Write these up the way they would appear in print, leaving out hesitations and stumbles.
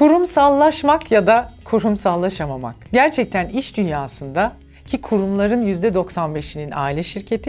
Kurumsallaşmak ya da kurumsallaşamamak. Gerçekten iş dünyasında ki kurumların %95'inin aile şirketi,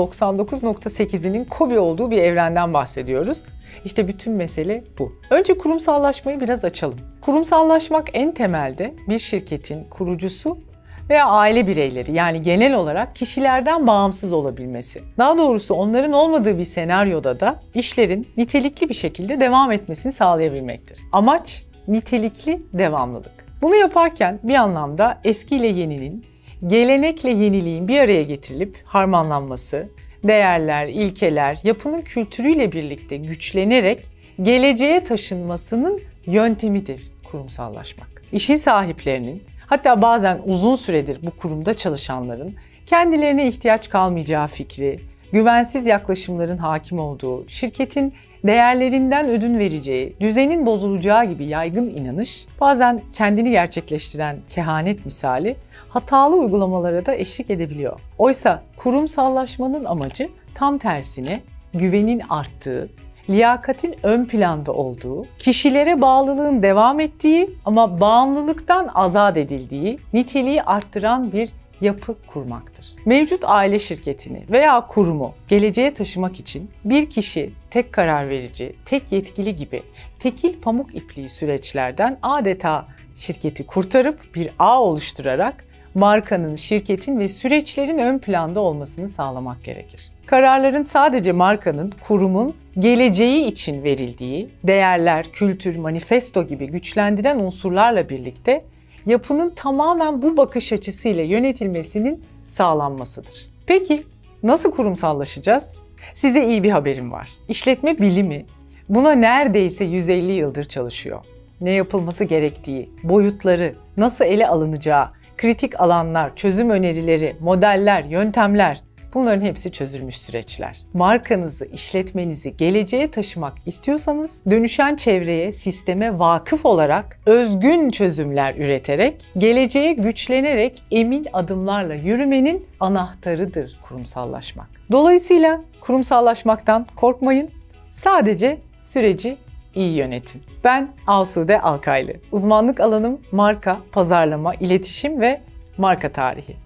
%99.8'inin KOBİ olduğu bir evrenden bahsediyoruz. İşte bütün mesele bu. Önce kurumsallaşmayı biraz açalım. Kurumsallaşmak en temelde bir şirketin kurucusu veya aile bireyleri, yani genel olarak kişilerden bağımsız olabilmesi. Daha doğrusu onların olmadığı bir senaryoda da işlerin nitelikli bir şekilde devam etmesini sağlayabilmektir. Amaç nitelikli devamlılık. Bunu yaparken bir anlamda eskiyle yeninin, gelenekle yeniliğin bir araya getirilip harmanlanması, değerler, ilkeler, yapının kültürüyle birlikte güçlenerek geleceğe taşınmasının yöntemidir kurumsallaşmak. İşin sahiplerinin, hatta bazen uzun süredir bu kurumda çalışanların kendilerine ihtiyaç kalmayacağı fikri, güvensiz yaklaşımların hakim olduğu, şirketin değerlerinden ödün vereceği, düzenin bozulacağı gibi yaygın inanış, bazen kendini gerçekleştiren kehanet misali hatalı uygulamalara da eşlik edebiliyor. Oysa kurumsallaşmanın amacı tam tersine güvenin arttığı, liyakatin ön planda olduğu, kişilere bağlılığın devam ettiği ama bağımlılıktan azat edildiği, niteliği arttıran bir yapı kurmaktır. Mevcut aile şirketini veya kurumu geleceğe taşımak için bir kişi, tek karar verici, tek yetkili gibi tekil pamuk ipliği süreçlerden adeta şirketi kurtarıp bir ağ oluşturarak markanın, şirketin ve süreçlerin ön planda olmasını sağlamak gerekir. Kararların sadece markanın, kurumun geleceği için verildiği, değerler, kültür, manifesto gibi güçlendiren unsurlarla birlikte yapının tamamen bu bakış açısıyla yönetilmesinin sağlanmasıdır. Peki nasıl kurumsallaşacağız? Size iyi bir haberim var. İşletme bilimi buna neredeyse 150 yıldır çalışıyor. Ne yapılması gerektiği, boyutları, nasıl ele alınacağı, kritik alanlar, çözüm önerileri, modeller, yöntemler, bunların hepsi çözülmüş süreçler. Markanızı, işletmenizi geleceğe taşımak istiyorsanız dönüşen çevreye, sisteme vakıf olarak özgün çözümler üreterek, geleceğe güçlenerek emin adımlarla yürümenin anahtarıdır kurumsallaşmak. Dolayısıyla kurumsallaşmaktan korkmayın, sadece süreci iyi yönetin. Ben Asude Alkaylı. Uzmanlık alanım marka, pazarlama, iletişim ve marka tarihi.